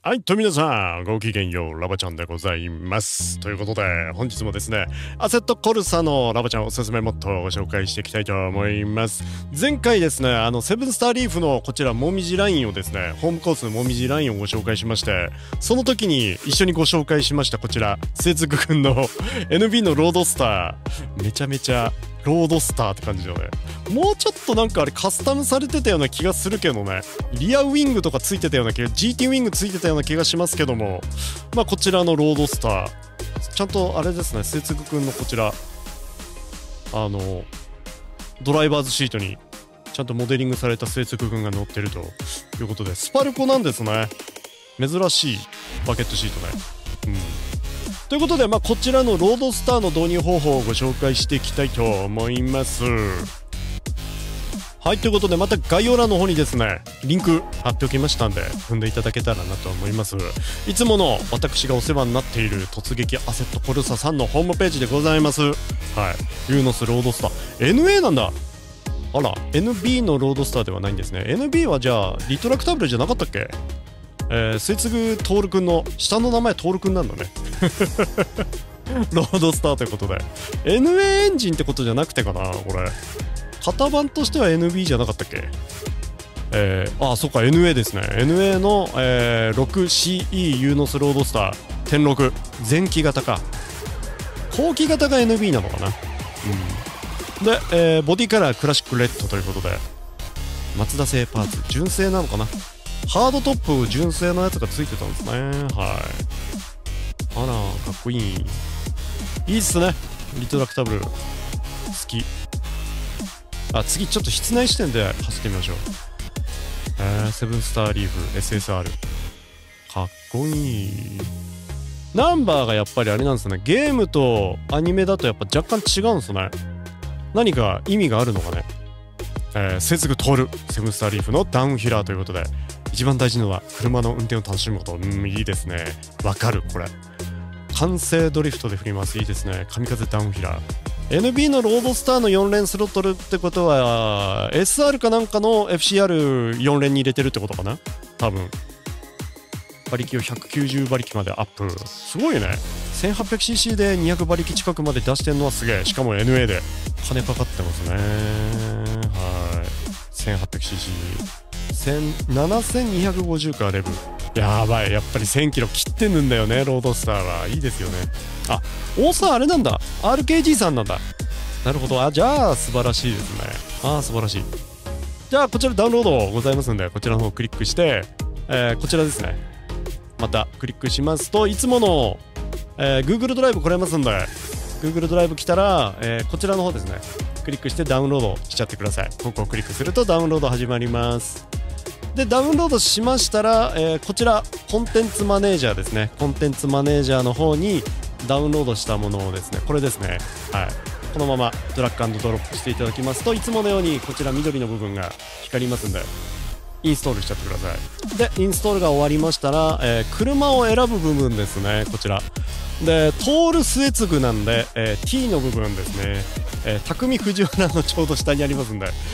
はい、と皆さん、ごきげんよう、ラバちゃんでございます。ということで、本日もですね、アセットコルサのラバちゃんおすすめモッドをご紹介していきたいと思います。前回ですね、セブンスターリーフのこちら、もみじラインをですね、ホームコースのもみじラインをご紹介しまして、その時に一緒にご紹介しましたこちら、せつぐくんのNB のロードスター、めちゃめちゃロードスターって感じだよね。もうちょっとなんかあれカスタムされてたような気がするけどね。リアウィングとかついてたような気が、GT ウィングついてたような気がしますけども、まあこちらのロードスター、ちゃんとあれですね、せつぐくんのこちら、ドライバーズシートにちゃんとモデリングされたせつぐくんが乗ってるということで、スパルコなんですね。珍しいバケットシートね。ということで、まあ、こちらのロードスターの導入方法をご紹介していきたいと思います。はい、ということで、また概要欄の方にですね、リンク貼っておきましたんで、踏んでいただけたらなと思います。いつもの私がお世話になっている突撃アセットコルサさんのホームページでございます。はい、ユーノスロードスター。NA なんだ。あら、NB のロードスターではないんですね。NB はじゃあ、リトラクタブルじゃなかったっけ？末次徹くんの下の名前徹くんなんだね。ロードスターということで NA エンジンってことじゃなくてかな、これ型番としては NB じゃなかったっけ。そっか NA ですね。 NA の、6CE ユーノスロードスター10.6前期型か、後期型が NB なのかな。で、ボディカラークラシックレッドということで、マツダ製パーツ純正なのかな。ハードトップ純正のやつがついてたんですね。はい。あら、かっこいい。いいっすね。リトラクタブル。好き。次ちょっと室内視点で走ってみましょう。セブンスターリーフ SSR。かっこいい。ナンバーがやっぱりあれなんですね。ゲームとアニメだとやっぱ若干違うんですね。何か意味があるのかね。接続通るセブンスターリーフのダウンヒラーということで、一番大事なのは車の運転を楽しむこと。いいですね。わかるこれ。完成ドリフトで振ります。いいですね。神風ダウンヒラー。NB のロードスターの4連スロットルってことは SR かなんかの FCR4 連に入れてるってことかな多分。馬力を190馬力までアップ。すごいね。1800cc で200馬力近くまで出してんのはすげえ。しかも NA で金かかってますね。はい。1800cc 7250かレブ。やばい。やっぱり1000キロ切ってんだよね、ロードスターは。いいですよね。大沢あれなんだ。RKG さんなんだ。なるほど。じゃあ素晴らしいですね。素晴らしい。じゃあこちらダウンロードございますんで、こちらの方をクリックして、こちらですね。またクリックしますと、いつもの、Google ドライブ来れますんで、Google ドライブ来たら、こちらの方ですね。クリックしてダウンロードしちゃってください。ここをクリックするとダウンロード始まります。で、ダウンロードしましたら、こちらコンテンツマネージャーですね。コンテンツマネージャーの方にダウンロードしたものをですね、これですね。はい。このままドラッグ&ドロップしていただきますと、いつものようにこちら緑の部分が光りますんで、インストールしちゃってください。で、インストールが終わりましたら、車を選ぶ部分ですね。こちら。で、通る末継なんで、T の部分ですね。匠藤原のちょうど下にありますんで、はい、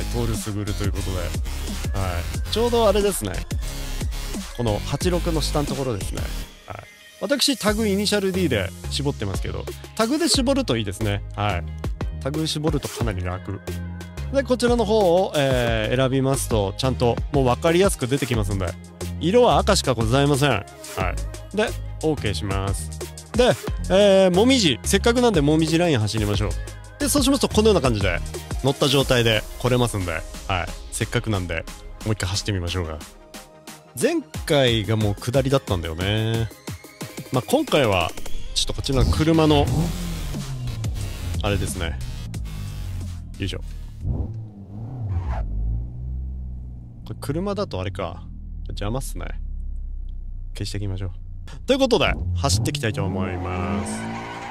通るすぐるということで、はい、ちょうどあれですね。この86の下のところですね。はい。私、タグイニシャル D で絞ってますけど、タグで絞るといいですね。はい。タグ絞るとかなり楽。で、こちらの方を、選びますと、ちゃんともう分かりやすく出てきますんで、色は赤しかございません。はい。で、OK します。で、もみじ、せっかくなんでもみじライン走りましょう。で、そうしますとこのような感じで乗った状態で来れますんで、はい。せっかくなんで、もう一回走ってみましょうが。前回がもう下りだったんだよね。まあ、今回は、ちょっとこちらの車の、あれですね。よいしょ。これ車だとあれか。邪魔っすね。消していきましょう。ということで、走っていきたいと思います。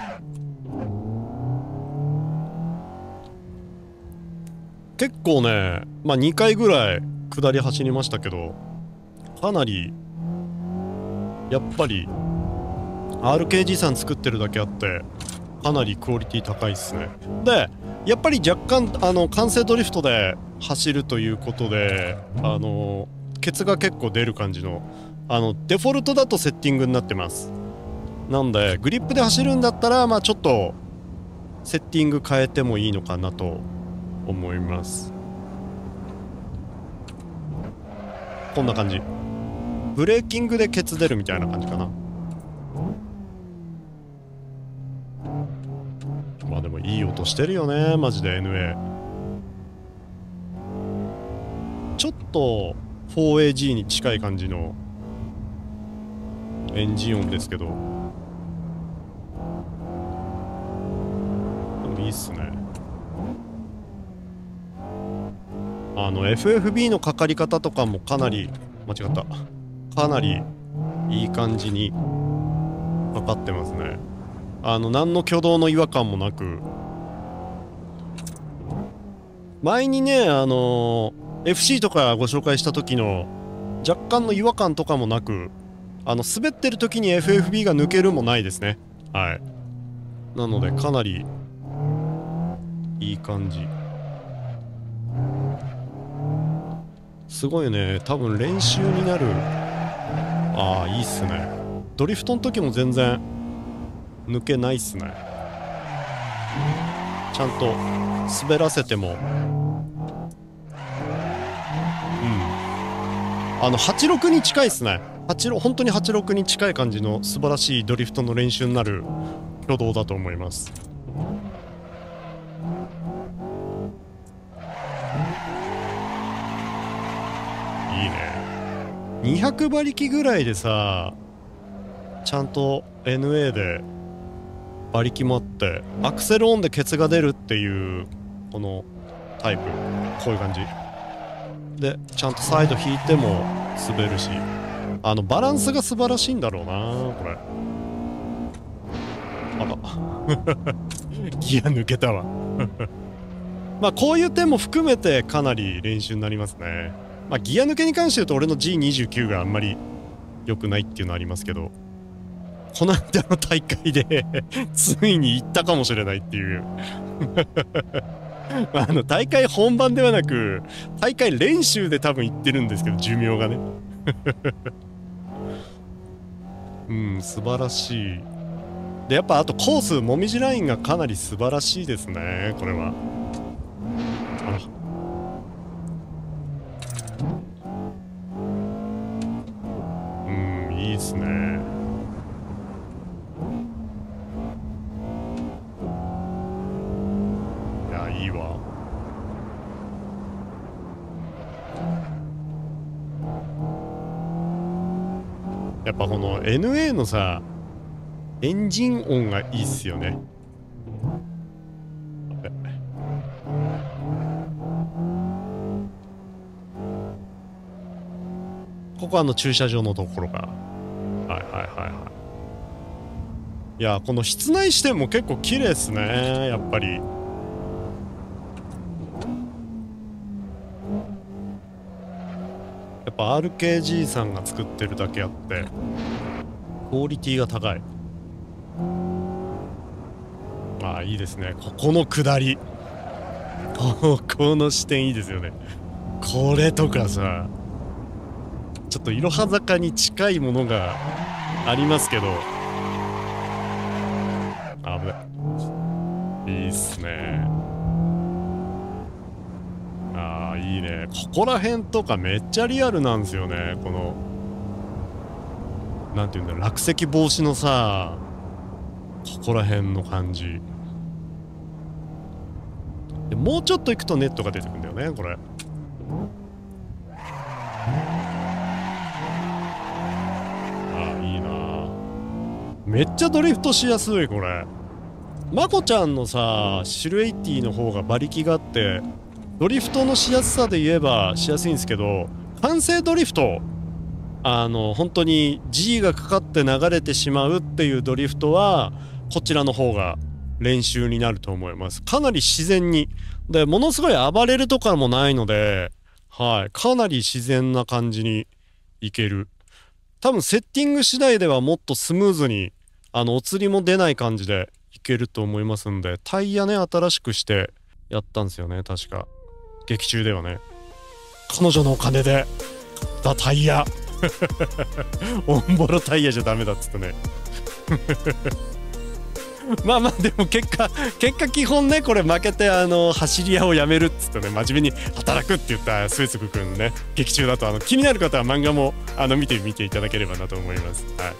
結構ね、まあ2回ぐらい下り走りましたけど、かなり、やっぱり、RKG さん作ってるだけあって、かなりクオリティ高いっすね。で、やっぱり若干、完成ドリフトで走るということで、ケツが結構出る感じのデフォルトだとセッティングになってます。なんでグリップで走るんだったら、まあちょっとセッティング変えてもいいのかなと思います。こんな感じ。ブレーキングでケツ出るみたいな感じかな。まあでもいい音してるよね、マジで NA。ちょっと 4AG に近い感じのエンジン音ですけど、でもいいっすね。FFB のかかり方とかもかなり、間違った、かなりいい感じにかかってますね。何の挙動の違和感もなく、前にねFC とかご紹介した時の若干の違和感とかもなく、滑ってる時に FFB が抜けるもないですね。はい。なのでかなりいい感じ。すごいね。多分練習になる。ああ、いいっすね。ドリフトの時も全然抜けないっすね。ちゃんと滑らせても、86に近いっすね。本当に86に近い感じの素晴らしいドリフトの練習になる挙動だと思います。いいね。200馬力ぐらいでさ、ちゃんと NA で馬力もあってアクセルオンでケツが出るっていうこのタイプ、こういう感じでちゃんとサイド引いても滑るし、バランスが素晴らしいんだろうなこれ。あらギア抜けたわまあこういう点も含めてかなり練習になりますね。まあギア抜けに関して言うと俺の G29 があんまり良くないっていうのはありますけど、この間の大会でついに行ったかもしれないっていう大会本番ではなく大会練習で多分行ってるんですけど、寿命がね素晴らしい。でやっぱあとコースもみじラインがかなり素晴らしいですね、これは。あら、いいですね。いや、いいわ。やっぱこの NA のさ、エンジン音がいいっすよね。ここ駐車場のところが。はいはいはいはい。いや、この室内視点も結構綺麗っすね、やっぱり。やっぱ RKG さんが作ってるだけあってクオリティが高い。ああ、いいですね。ここの下り、ここの視点いいですよね。これとかさ、ちょっといろは坂に近いものがありますけど、危ない。いいっすね。ああ、いいね。ここら辺とかめっちゃリアルなんですよね。このなんていうんだろう、落石防止のさ、ここら辺の感じで、もうちょっと行くとネットが出てくるんだよね、これ。ああ、いいな。めっちゃドリフトしやすい、これ。まこちゃんのさ、シルエイティの方が馬力があってドリフトのしやすさで言えばしやすいんですけど、完成ドリフト、本当に G がかかって流れてしまうっていうドリフトはこちらの方が練習になると思います。かなり自然に。で、ものすごい暴れるとかもないので、はい、かなり自然な感じにいける。多分セッティング次第ではもっとスムーズに、お釣りも出ない感じでいけると思いますんで、タイヤね、新しくしてやったんですよね、確か。劇中ではね。彼女のお金で買ったタイヤ。 オンボロタイヤじゃダメだっつってね。まあまあでも結果基本ね、これ負けて走り屋をやめるっつってね、真面目に働くって言った末續くんのね劇中だと、気になる方は漫画も見ていただければなと思います。はい、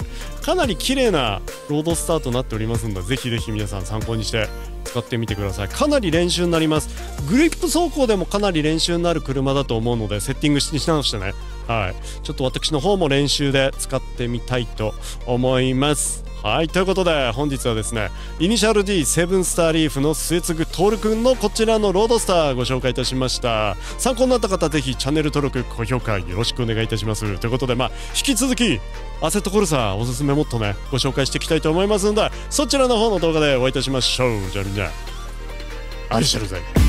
かなり綺麗なロードスターとなっておりますので、ぜひぜひ皆さん参考にして使ってみてください。かなり練習になります。グリップ走行でもかなり練習になる車だと思うので、セッティングし直してね、はい、ちょっと私の方も練習で使ってみたいと思います。はい、ということで本日はですね、イニシャル D セブンスターリーフの末継徹くんのこちらのロードスターご紹介いたしました。参考になった方、ぜひチャンネル登録高評価よろしくお願いいたします。ということで、引き続きアセットコルサおすすめもっとねご紹介していきたいと思いますので、そちらの方の動画でお会いいたしましょう。じゃあみんな愛してるぜ。